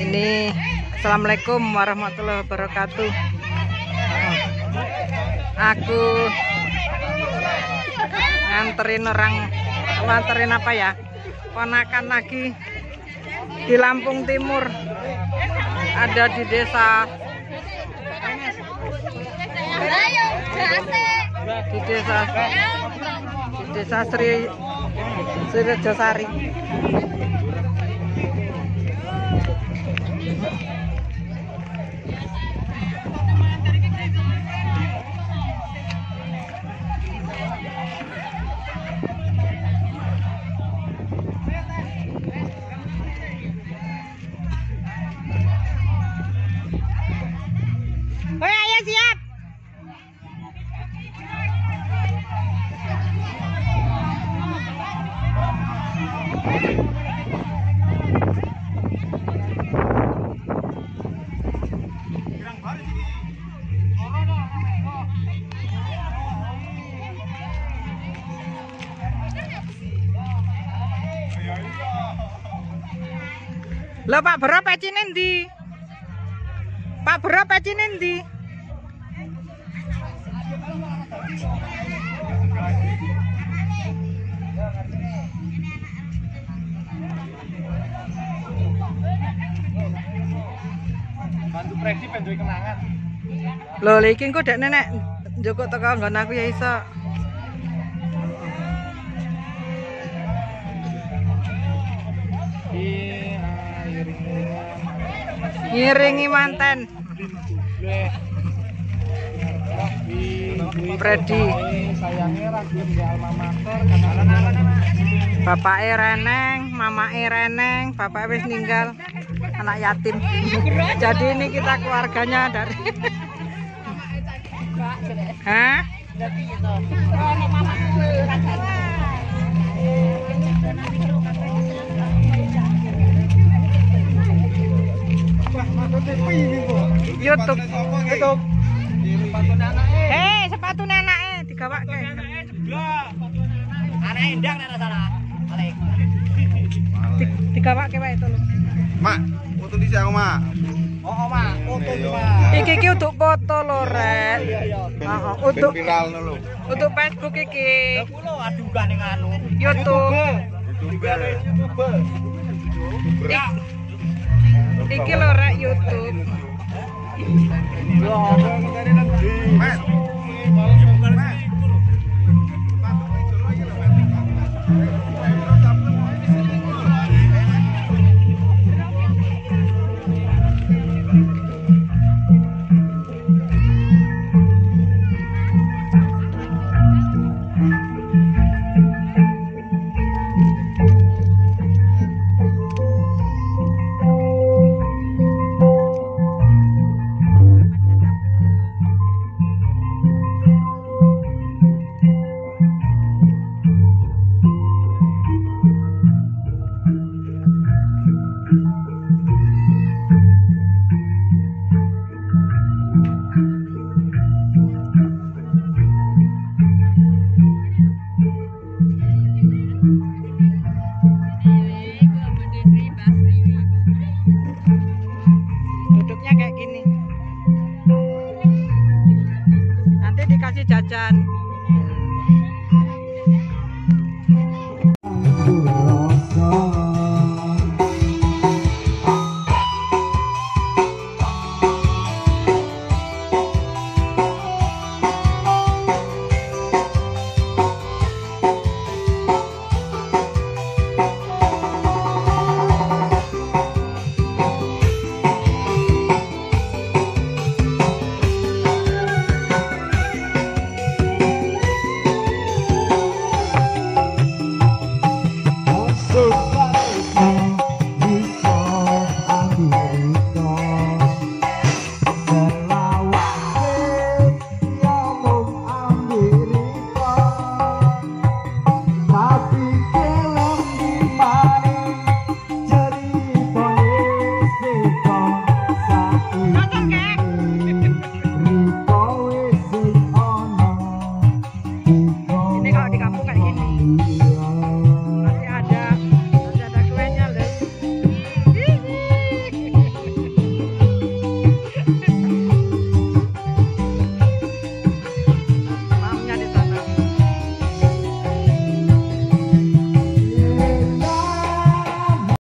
Ini Assalamualaikum warahmatullahi wabarakatuh. Aku nganterin apa ya, ponakan lagi di Lampung Timur, ada di desa Sri Rejosari. Woi, ayo siap. Lho Pak Bro pecine ndi? Pak Bro pecine ndi? Bantu predi penduwe kenangan. Lho iki engko dek nenek njoko teko nggon aku ya iso. Ngiringi manten. Predi. Sayangnya ragu di alma mater Bapake reneng, mamake reneng, bapake wis ninggal, anak yatim. Jadi ini kita keluarganya dari Hah? YouTube. Hei, sepatu anake digawake. Anak endang nek salah. Balik. Digawake wae to. Mak, foto di aku, Mak. Oh, Mak, foto iki, Mak. Iki untuk foto lho, Rek. Heeh, untuk viral lho. untuk Facebook iki. Kulo aduh gak ning anu. YouTube. YouTuber. Iki lho, Rek, YouTube. Yo, ngene nanti. Mak,